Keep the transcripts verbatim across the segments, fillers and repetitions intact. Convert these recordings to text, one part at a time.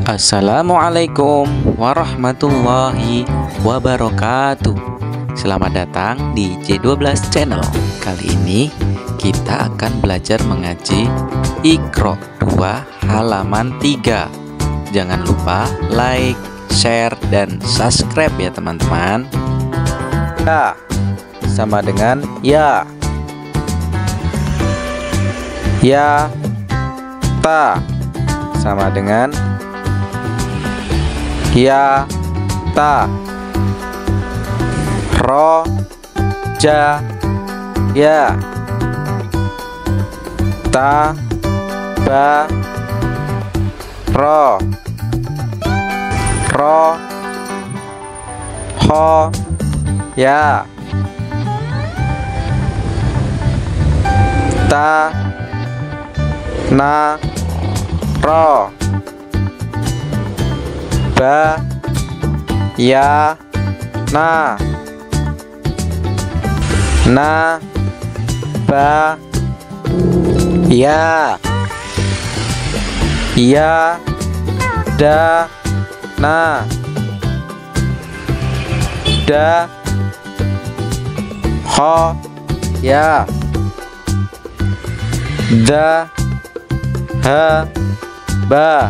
Assalamualaikum warahmatullahi wabarakatuh. Selamat datang di J dua belas Channel. Kali ini kita akan belajar mengaji Iqra dua halaman tiga. Jangan lupa like, share, dan subscribe ya teman-teman. Ya sama dengan ya. Ya ta sama dengan ya ta. Ro ja ya. Ta ba ro. Ro ho ya. Ta na ro. Ba ya na. Na ba ya. Ya da na. Da ho ya. Da ha ba.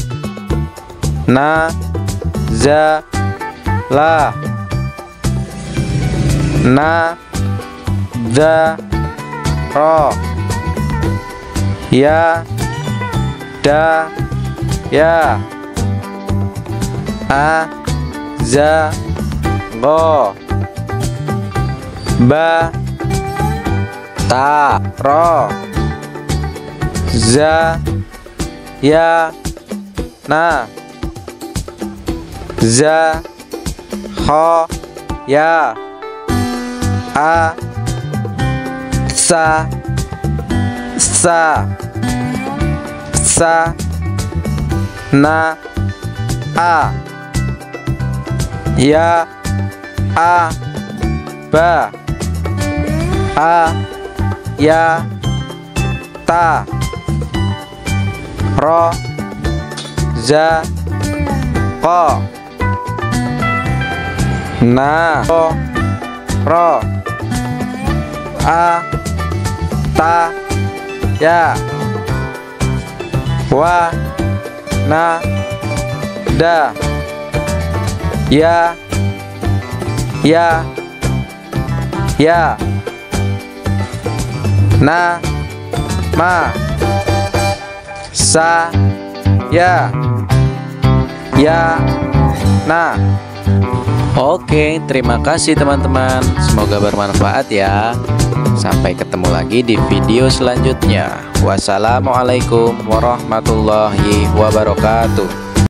Na za la. Na za ro. Ya da ya. A za go. Ba ta ro. Za ya na. Za ho ya. A sa sa sa na a. Ya a ba. A ya ta. Ro za ko. Na ro ro. A ta ya. Wa na da. Ya ya ya. Na ma. Sa ya. Ya na. Oke, terima kasih teman-teman. Semoga bermanfaat ya. Sampai ketemu lagi di video selanjutnya. Wassalamualaikum warahmatullahi wabarakatuh.